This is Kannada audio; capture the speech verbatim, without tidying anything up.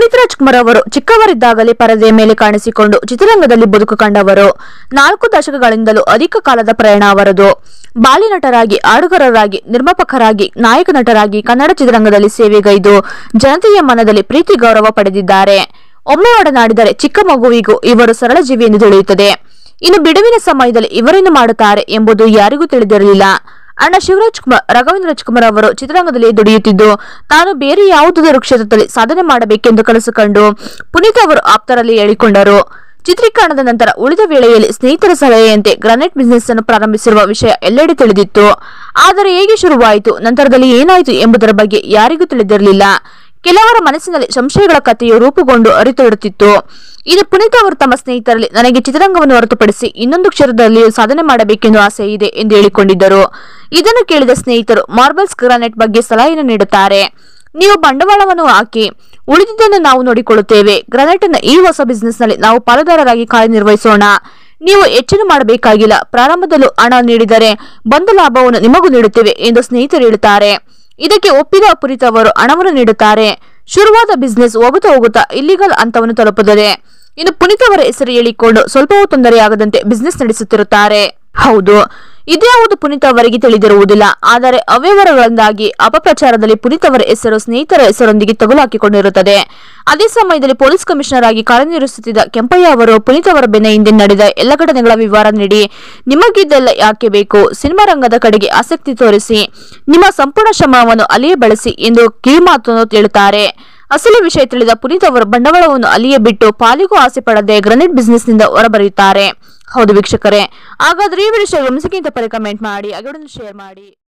ಪುನೀತ್ ರಾಜ್ಕುಮಾರ್ ಅವರು ಚಿಕ್ಕವರಿದ್ದಾಗಲೇ ಪರದೆಯ ಮೇಲೆ ಕಾಣಿಸಿಕೊಂಡು ಚಿತ್ರರಂಗದಲ್ಲಿ ಬದುಕು ಕಂಡವರು. ನಾಲ್ಕು ದಶಕಗಳಿಂದಲೂ ಅಧಿಕ ಕಾಲದ ಪ್ರಯಾಣ ಅವರದು. ಬಾಲ್ಯ ನಟರಾಗಿ, ಹಾಡುಗಾರರಾಗಿ, ನಿರ್ಮಾಪಕರಾಗಿ, ನಾಯಕ ನಟರಾಗಿ ಕನ್ನಡ ಚಿತ್ರರಂಗದಲ್ಲಿ ಸೇವೆಗೈದು ಜನತೆಯ ಮನದಲ್ಲಿ ಪ್ರೀತಿ ಗೌರವ ಪಡೆದಿದ್ದಾರೆ. ಒಮ್ಮೆ ಒಡನಾಡಿದರೆ ಚಿಕ್ಕ ಮಗುವಿಗೂ ಇವರು ಸರಳ ಜೀವಿ ಎಂದು ತಿಳಿಯುತ್ತದೆ. ಇನ್ನು ಬಿಡುವಿನ ಸಮಯದಲ್ಲಿ ಇವರೇನು ಮಾಡುತ್ತಾರೆ ಎಂಬುದು ಯಾರಿಗೂ ತಿಳಿದಿರಲಿಲ್ಲ. ಅಣ್ಣ ಶಿವರಾಜ್ ಕುಮಾರ್ ರಾಘವೇಂದ್ರ ರಾಜ್ಕುಮಾರ್ ಅವರು ಚಿತ್ರರಂಗದಲ್ಲಿ ದುಡಿಯುತ್ತಿದ್ದು ತಾನು ಬೇರೆ ಯಾವುದಾದರೂ ಕ್ಷೇತ್ರದಲ್ಲಿ ಸಾಧನೆ ಮಾಡಬೇಕೆಂದು ಕನಸು ಕಂಡು ಪುನೀತ್ ಅವರು ಆಪ್ತರಲ್ಲಿ ಹೇಳಿಕೊಂಡರು. ಚಿತ್ರೀಕರಣದ ನಂತರ ಉಳಿದ ವೇಳೆಯಲ್ಲಿ ಸ್ನೇಹಿತರ ಸಲಹೆಯಂತೆ ಗ್ರಾನೈಟ್ ಬಿಸಿನೆಸ್ ಅನ್ನು ಪ್ರಾರಂಭಿಸಿರುವ ವಿಷಯ ಎಲ್ಲೆಡೆ ತಿಳಿದಿತ್ತು. ಆದರೆ ಹೇಗೆ ಶುರುವಾಯಿತು, ನಂತರದಲ್ಲಿ ಏನಾಯಿತು ಎಂಬುದರ ಬಗ್ಗೆ ಯಾರಿಗೂ ತಿಳಿದಿರಲಿಲ್ಲ. ಕೆಲವರ ಮನಸ್ಸಿನಲ್ಲಿ ಸಂಶಯಗಳ ಕಥೆಯು ರೂಪುಗೊಂಡು ಅರಿತುಬಿಡುತ್ತಿತ್ತು. ಇದು ಪುನೀತ್ ಅವರು ತಮ್ಮ ಸ್ನೇಹಿತರಲ್ಲಿ ನನಗೆ ಚಿತ್ರರಂಗವನ್ನು ಹೊರತುಪಡಿಸಿ ಇನ್ನೊಂದು ಕ್ಷೇತ್ರದಲ್ಲಿಯೂ ಸಾಧನೆ ಮಾಡಬೇಕೆಂದು ಆಸೆ ಇದೆ ಎಂದು ಹೇಳಿಕೊಂಡಿದ್ದರು. ಇದನ್ನು ಕೇಳಿದ ಸ್ನೇಹಿತರು ಮಾರ್ಬಲ್ಸ್ ಗ್ರಾನೈಟ್ ಬಗ್ಗೆ ಸಲಹೆಯನ್ನು ನೀಡುತ್ತಾರೆ. ನೀವು ಬಂಡವಾಳವನ್ನು ಹಾಕಿ, ಉಳಿದಿದ್ದನ್ನು ನಾವು ನೋಡಿಕೊಳ್ಳುತ್ತೇವೆ. ಗ್ರಾನೈಟ್ ನ ಈ ಹೊಸ ಬಿಸಿನೆಸ್ ನಲ್ಲಿ ನಾವು ಪಾಲುದಾರರಾಗಿ ಕಾರ್ಯನಿರ್ವಹಿಸೋಣ. ನೀವು ಹೆಚ್ಚಿನ ಮಾಡಬೇಕಾಗಿಲ್ಲ. ಪ್ರಾರಂಭದಲ್ಲೂ ಹಣ ನೀಡಿದರೆ ಬಂದ ಲಾಭವನ್ನು ನಿಮಗೂ ನೀಡುತ್ತೇವೆ ಎಂದು ಸ್ನೇಹಿತರು ಹೇಳುತ್ತಾರೆ. ಇದಕ್ಕೆ ಒಪ್ಪಿದ ಪುನೀತ್ ಅವರು ಹಣವನ್ನು ನೀಡುತ್ತಾರೆ. ಶುರುವಾದ ಬಿಸಿನೆಸ್ ಹೋಗುತ್ತಾ ಹೋಗುತ್ತಾ ಇಲ್ಲಿಗಲ್ ಹಂತವನ್ನು ತಲುಪುತ್ತದೆ. ಇನ್ನು ಪುನೀತ್ ಅವರ ಹೆಸರು ಹೇಳಿಕೊಂಡು ಸ್ವಲ್ಪವೂ ತೊಂದರೆಯಾಗದಂತೆ ಬಿಸಿನೆಸ್ ನಡೆಸುತ್ತಿರುತ್ತಾರೆ. ಹೌದು, ಇದ್ಯಾವುದು ಪುನೀತ್ ಅವರಿಗೆ ತಿಳಿದಿರುವುದಿಲ್ಲ. ಆದರೆ ಅವ್ಯವಹಾರಗಳಿಂದಾಗಿ ಅಪಪ್ರಚಾರದಲ್ಲಿ ಪುನೀತ್ ಅವರ ಹೆಸರು ಸ್ನೇಹಿತರ ಹೆಸರೊಂದಿಗೆ ತಗುಲು ಹಾಕಿಕೊಂಡಿರುತ್ತದೆ. ಅದೇ ಸಮಯದಲ್ಲಿ ಪೊಲೀಸ್ ಕಮಿಷನರ್ ಆಗಿ ಕಾರ್ಯನಿರ್ವಹಿಸುತ್ತಿದ್ದ ಕೆಂಪಯ್ಯ ಅವರು ಪುನೀತ್ ಅವರ ಬೆನ್ನ ಹಿಂದೆ ನಡೆದ ಎಲ್ಲ ಘಟನೆಗಳ ವಿವರ ನೀಡಿ, ನಿಮಗಿದೆಲ್ಲ ಯಾಕೆ ಬೇಕು, ಸಿನಿಮಾ ರಂಗದ ಕಡೆಗೆ ಆಸಕ್ತಿ ತೋರಿಸಿ, ನಿಮ್ಮ ಸಂಪೂರ್ಣ ಶ್ರಮವನ್ನು ಅಲ್ಲಿಯೇ ಬಳಸಿ ಎಂದು ಕಿವಿಮಾತನ್ನು ಹೇಳುತ್ತಾರೆ. ಅಸಲಿ ವಿಷಯ ತಿಳಿದ ಪುನೀತ್ ಅವರು ಬಂಡವಾಳವನ್ನು ಅಲ್ಲಿಯೇ ಬಿಟ್ಟು ಪಾಲಿಗೂ ಆಸೆ ಪಡದೆ ಗ್ರಾನೈಟ್ ಬಿಸಿನೆಸ್ ನಿಂದ ಹೊರಬರುತ್ತಾರೆ. ಹೌದು ವೀಕ್ಷಕರೇ, ಹಾಗಾದ್ರೆ ಈ ವಿಡಿಯೋ ಗಮನಿಸಕ್ಕಿಂತ ಪರಿ ಕಮೆಂಟ್ ಮಾಡಿ, ಹಾಗೆ ಶೇರ್ ಮಾಡಿ.